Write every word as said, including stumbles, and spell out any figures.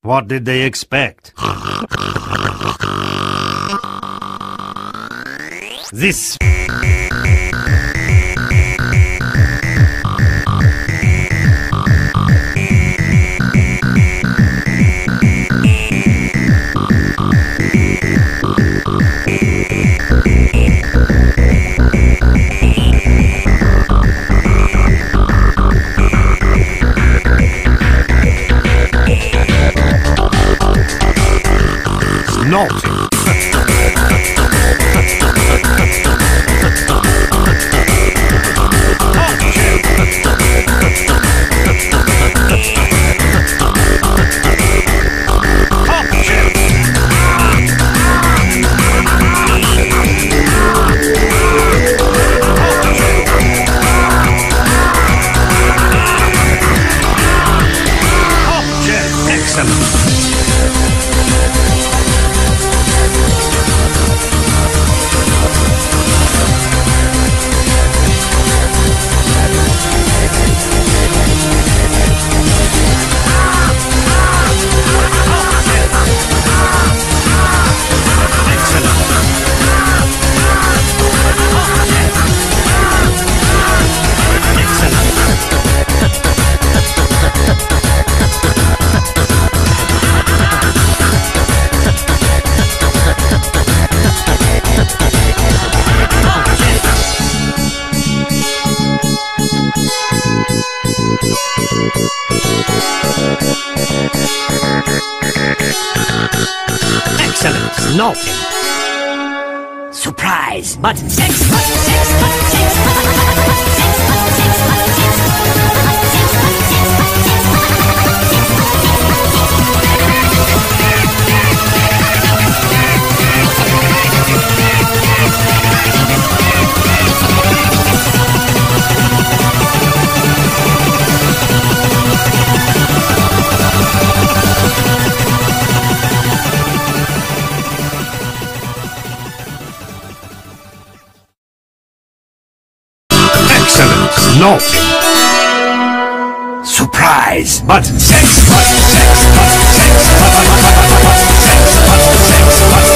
What did they expect? This... Naughty. Excellent. Naughty. Surprise! But sex, but sex, but sex, but sex, but sex, but sex, but sex, but sex, but sex, but sex, Excellent. Naughty. surprise! But sex, but sex, but sex, but sex, but sex, but